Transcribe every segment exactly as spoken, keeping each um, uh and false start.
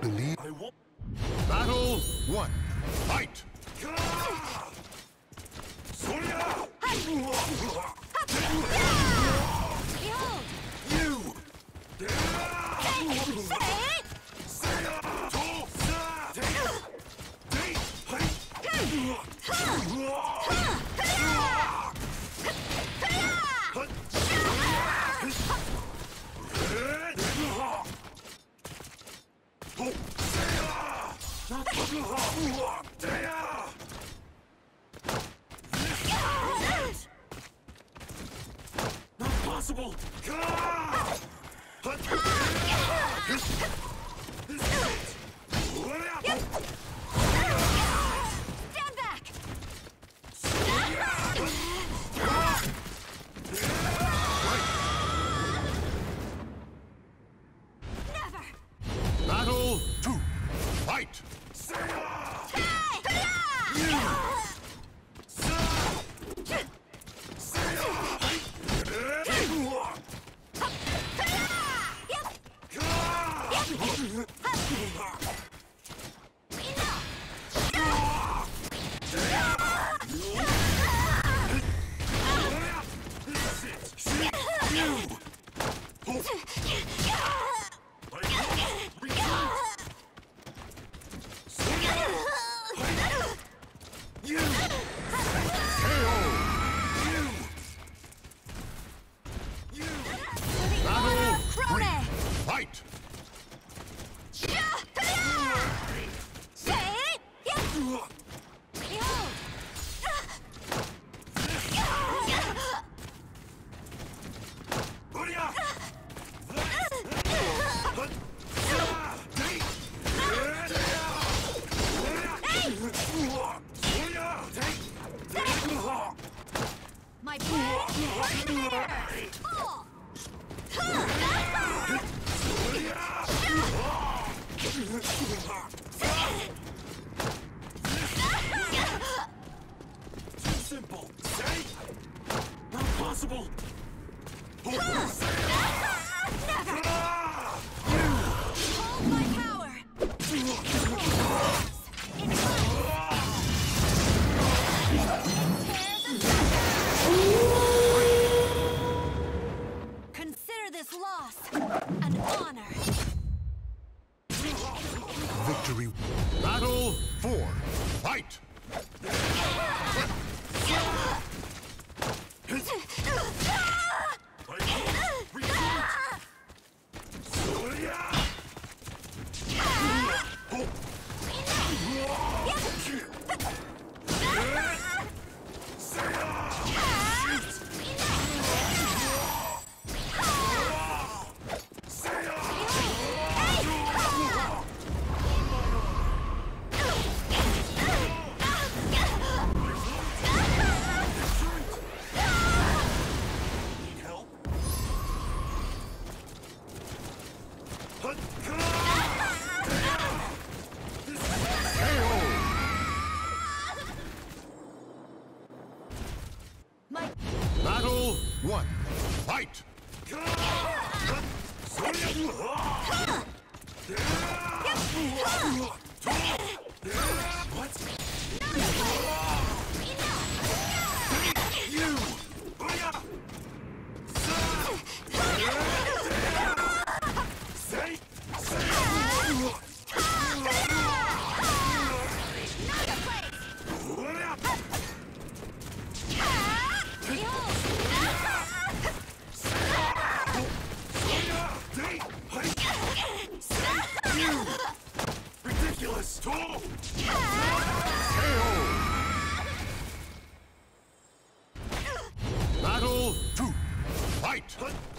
Believe. I won't. Battle one. Fight. Not possible. Stand back! Never! Battle two. Fight. Battle three. Fight. My plan. Too simple. Say. Not possible. Hold my power. Consider this loss an honor. Victory. Battle four. Fight. Battle one. Fight. What? Say. Ridiculous! Battle two. Fight.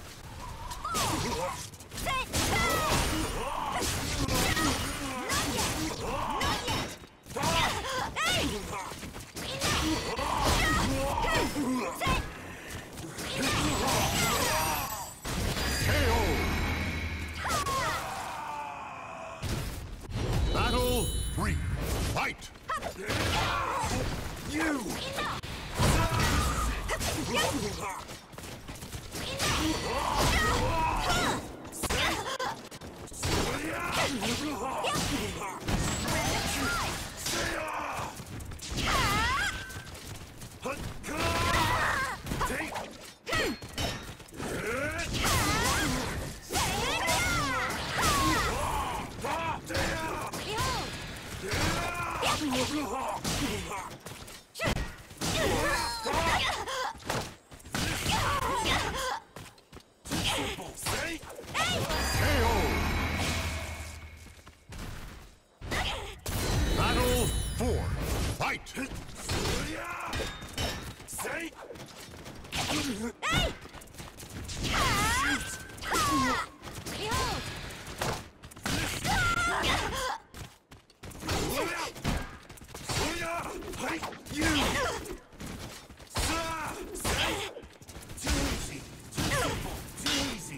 Battle three. Fight. You! Battle four. Fight! Say! You! Say! Too easy! Too simple! Too easy!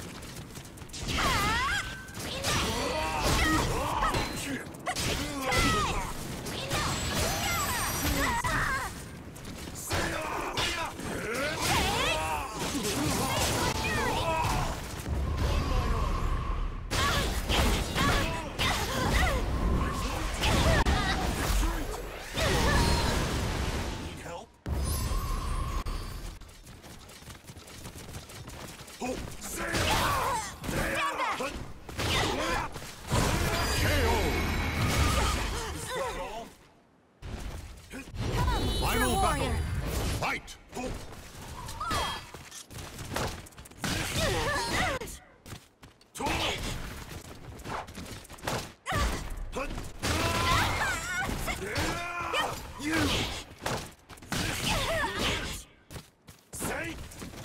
Need help? Oh, say K O! Is that all? Final True battle. warrior. Fight! You! Say!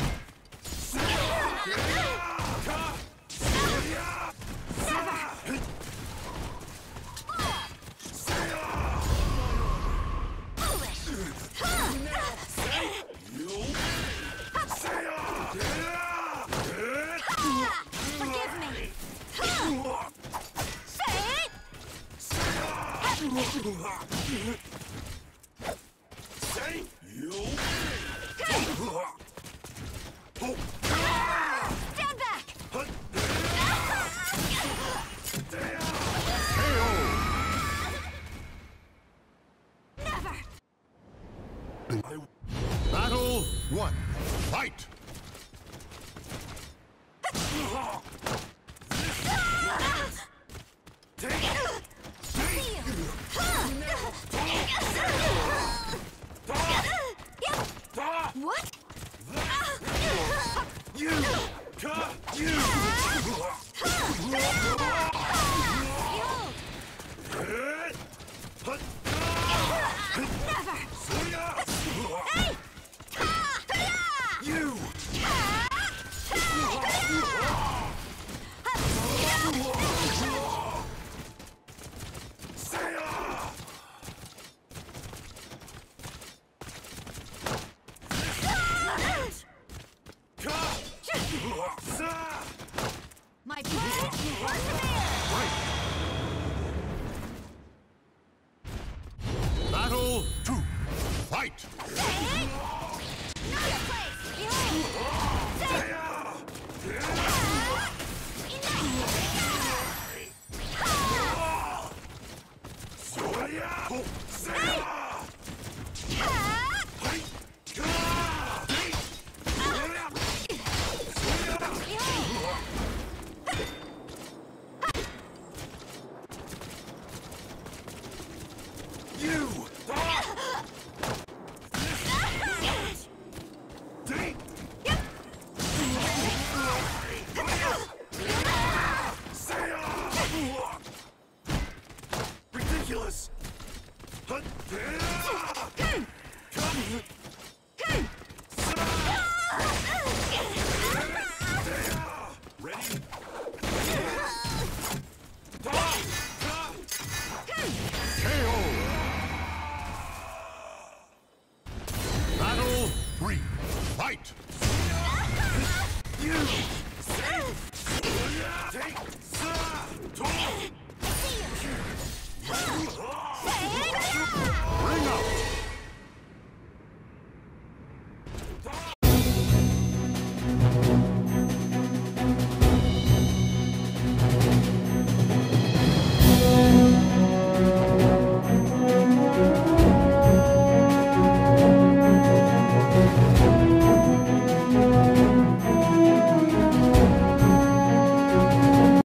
Forgive me. Say! You! Stand back. K O! Never. Battle one. Fight! What? You! You! Never. You! My plan Fight! Battle two. Fight! You! Ridiculous! Come!